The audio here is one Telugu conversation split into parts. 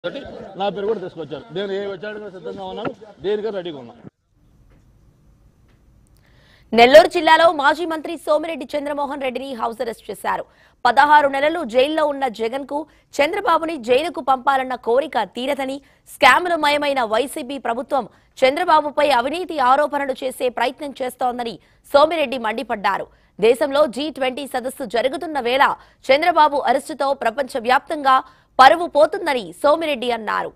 నా పేరు కూడా తీసుకొచ్చారు. నేను ఏ వచ్చాడు సిద్ధంగా ఉన్నాను, దేనికైనా రెడీగా ఉన్నాను. నెల్లూరు జిల్లాలో మాజీ మంత్రి సోమిరెడ్డి చంద్రమోహన్ రెడ్డిని హౌస్ అరెస్ట్ చేశారు. 16 నెలలు జైల్లో ఉన్న జగన్ కు చంద్రబాబుని జైలుకు పంపాలన్న కోరిక తీరదని, స్కామ్ల మయమైన వైసీపీ ప్రభుత్వం చంద్రబాబుపై అవినీతి ఆరోపణలు చేసే ప్రయత్నం చేస్తోందని సోమిరెడ్డి మండిపడ్డారు. దేశంలో G20 సదస్సు జరుగుతున్న వేళ చంద్రబాబు అరెస్టుతో ప్రపంచవ్యాప్తంగా పరువు పోతుందని సోమిరెడ్డి అన్నారు.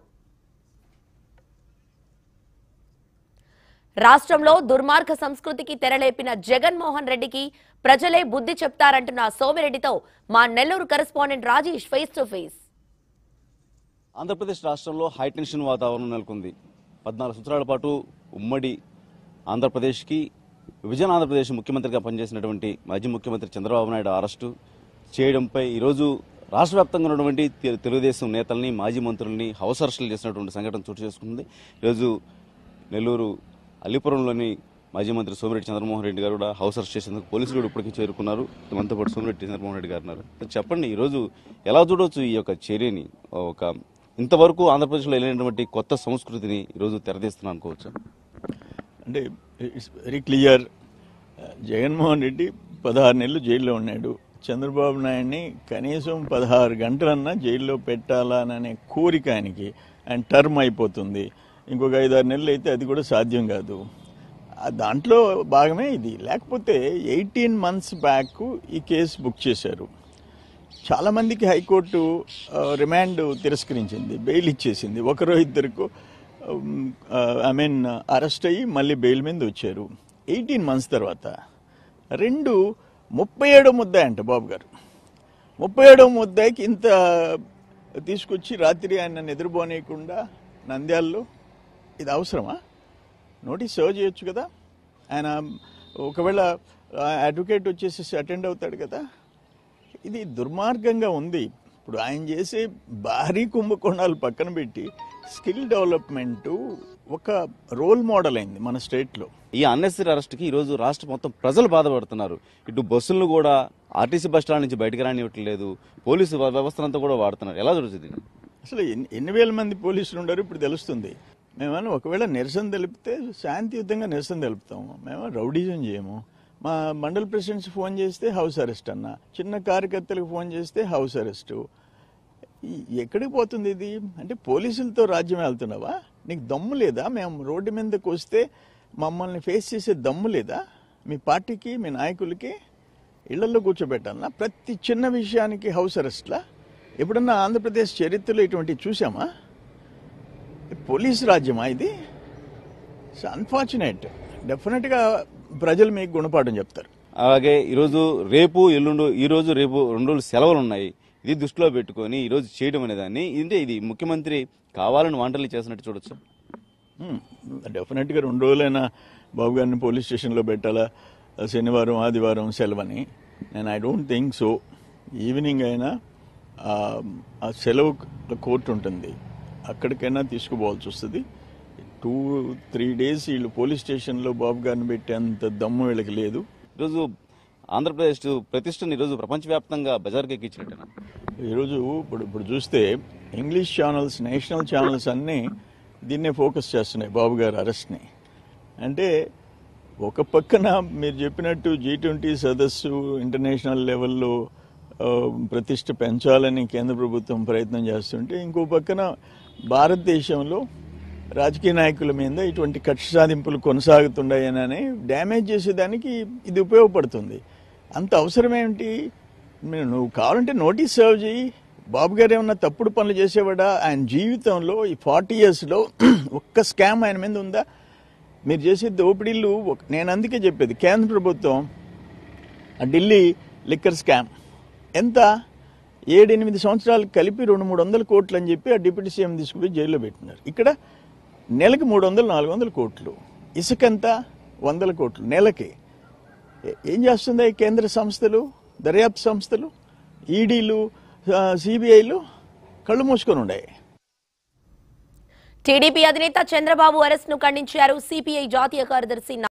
రాష్ట్రంలో దుర్మార్గ సంస్కృతికి తెరలేపిన జగన్మోహన్ రెడ్డికి ప్రజలే బుద్ధి చెప్తారంటున్న సోమిరెడ్డితో మా Nellore correspondent Rajesh face to face. Andhra Pradesh రాష్ట్రంలో హైటెన్షన్ వాతావరణం నెలకొంది. 14 సంవత్సరాల పాటు ఉమ్మడి ఆంధ్రప్రదేశ్కి విభజన ఆంధ్రప్రదేశ్ ముఖ్యమంత్రిగా పనిచేసినటువంటి మాజీ ముఖ్యమంత్రి చంద్రబాబు నాయుడు అరెస్టు చేయడంపై ఈరోజు రాష్ట్ర వ్యాప్తంగా ఉన్నటువంటి తెలుగుదేశం నేతల్ని, మాజీ మంత్రుల్ని హౌస్ అరెస్టులు చేసినటువంటి సంఘటన చోటు చేసుకుంది. ఈరోజు నెల్లూరు అల్లిపురంలోని మాజీ మంత్రి సోమిరెడ్డి చంద్రమోహన్ రెడ్డి గారు కూడా హౌస్ అరెస్ట్ చేసేందుకు పోలీసులు కూడా ఇప్పటికీ చేరుకున్నారు. మనతో పాటు సోమిరెడ్డి చంద్రమోహన్ రెడ్డి గారు ఉన్నారు. చెప్పండి, ఈరోజు ఎలా చూడవచ్చు ఈ యొక్క చర్యని? ఒక ఇంతవరకు ఆంధ్రప్రదేశ్లో వెళ్ళినటువంటి కొత్త సంస్కృతిని ఈరోజు తెరదీస్తున్నా అనుకోవచ్చు. అంటే it's very clear. Jaganmohan Reddy 16 నెలలు జైల్లో ఉన్నాడు. చంద్రబాబు నాయుడిని కనీసం 16 గంటలన్నా జైల్లో పెట్టాలనే కోరిక ఆయనకి, ఆయన టర్మ్ అయిపోతుంది. ఇంకొక 5-6 నెలలు అయితే అది కూడా సాధ్యం కాదు. దాంట్లో భాగమే ఇది. లేకపోతే 18 months బ్యాక్ ఈ కేసు బుక్ చేశారు. చాలామందికి హైకోర్టు రిమాండ్ తిరస్కరించింది, బెయిల్ ఇచ్చేసింది. ఒకరో ఇద్దరికి అరెస్ట్ అయ్యి మళ్ళీ బెయిల్ మీద వచ్చారు. 18 months తర్వాత 37వ ముద్దాయి అంట బాబు గారు. 37వ ముద్దాయికి ఇంత తీసుకొచ్చి రాత్రి ఆయన నిద్రపోనేయకుండా నంద్యాలలో, ఇది అవసరమా? నోటీస్ సర్వ్ చేయొచ్చు కదా. ఆయన ఒకవేళ అడ్వకేట్ వచ్చేసి అటెండ్ అవుతాడు కదా. ఇది దుర్మార్గంగా ఉంది. ఇప్పుడు ఆయన చేసే భారీ కుంభకోణాలు పక్కన పెట్టి స్కిల్ డెవలప్మెంట్ ఒక రోల్ మోడల్ అయింది మన స్టేట్లో. ఈ అన్నెసరీ అరెస్ట్కి ఈరోజు రాష్ట్రం మొత్తం ప్రజలు బాధపడుతున్నారు. ఇటు బస్సులను కూడా ఆర్టీసీ బస్ స్టాండ్ నుంచి బయటకు రానివ్వట్లేదు. పోలీసు వ్యవస్థనంతా కూడా వాడుతున్నారు. ఎలా జరుగుతుంది? అసలు ఎన్ని వేల మంది పోలీసులు ఉండరు ఇప్పుడు తెలుస్తుంది. మేమన్నా ఒకవేళ నిరసన తెలిపితే శాంతియుతంగా నిరసన తెలుపుతాము. మేము రౌడీజం చేయము. మా మండల ప్రెసిడెంట్స్ ఫోన్ చేస్తే హౌస్ అరెస్ట్ అన్న, చిన్న కార్యకర్తలకు ఫోన్ చేస్తే హౌస్ అరెస్టు. ఎక్కడికి పోతుంది ఇది? అంటే పోలీసులతో రాజ్యం వెళ్తున్నావా? నీకు దమ్ము లేదా? మేము రోడ్డు మీదకి వస్తే మమ్మల్ని ఫేస్ చేసే దమ్ము లేదా మీ పార్టీకి, మీ నాయకులకి? ఇళ్లలో కూర్చోబెట్టాలన్నా? ప్రతి చిన్న విషయానికి హౌస్ అరెస్ట్లా? ఎప్పుడన్నా ఆంధ్రప్రదేశ్ చరిత్రలో ఇటువంటివి చూసామా? పోలీసు రాజ్యమా ఇది? It's unfortunate. డెఫినెట్గా ప్రజలు మీకు గుణపాఠం చెప్తారు. అలాగే ఈరోజు రేపు ఎల్లుండు, ఈరోజు రేపు 2 రోజులు సెలవులు ఉన్నాయి. ఇది దృష్టిలో పెట్టుకొని ఈరోజు చేయడం అనేదాన్ని ఇది ముఖ్యమంత్రి కావాలని వంటలు చేసినట్టు చూడొచ్చు. డెఫినెట్గా 2 రోజులైనా బాబు గారిని పోలీస్ స్టేషన్లో పెట్టాలా? శనివారం ఆదివారం సెలవని నేను I don't think so. Evening అయినా ఆ సెలవు కోర్టు ఉంటుంది, అక్కడికైనా తీసుకుపోవాల్సి వస్తుంది. 2-3 days వీళ్ళు పోలీస్ స్టేషన్లో బాబు గారిని పెట్టేంత దమ్ము వీళ్ళకి లేదు. ఈరోజు ఆంధ్రప్రదేశ్ ప్రతిష్టను ఈరోజు ప్రపంచవ్యాప్తంగా బజార్కి ఎక్కించినట్టేనా? ఈరోజు ఇప్పుడు చూస్తే ఇంగ్లీష్ ఛానల్స్, నేషనల్ ఛానల్స్ అన్నీ దీన్నే ఫోకస్ చేస్తున్నాయి బాబు గారి అరెస్ట్ని. అంటే ఒక పక్కన మీరు చెప్పినట్టు G20 సదస్సు ఇంటర్నేషనల్ లెవెల్లో ప్రతిష్ట పెంచాలని కేంద్ర ప్రభుత్వం ప్రయత్నం చేస్తుంటే, ఇంకో పక్కన భారతదేశంలో రాజకీయ నాయకుల మీద ఇటువంటి కక్ష సాధింపులు కొనసాగుతున్నాయని డ్యామేజ్ చేసేదానికి ఇది ఉపయోగపడుతుంది. అంత అవసరమేంటి? నువ్వు కావాలంటే నోటీస్ సర్వ్ చేయి. బాబు గారు ఏమన్నా తప్పుడు పనులు చేసేవాడా? ఆయన జీవితంలో ఈ 40 yearsలో ఒక్క స్కామ్ ఆయన మీద ఉందా? మీరు చేసే దోపిడీలు నేను అందుకే చెప్పేది, కేంద్ర ప్రభుత్వం ఆ ఢిల్లీ లిక్కర్ స్కామ్ ఎంత 7-8 సంవత్సరాలు కలిపి 200-300 కోట్లు అని చెప్పి ఆ డిప్యూటీ సీఎం తీసుకుపోయి జైల్లో పెట్టినారు. ఇక్కడ నెలకి 300-400 కోట్లు, ఇసుకంతా 100 కోట్లు నెలకి. ఏం చేస్తుంది కేంద్ర సంస్థలు, దర్యాప్తు సంస్థలు, ఈడీలు, సిబిఐలు కళ్ళు మూసుకొని ఉన్నాయి. టీడీపీ అధినేత చంద్రబాబు అరెస్ట్ ను ఖండించారు సిపిఐ జాతీయ కార్యదర్శి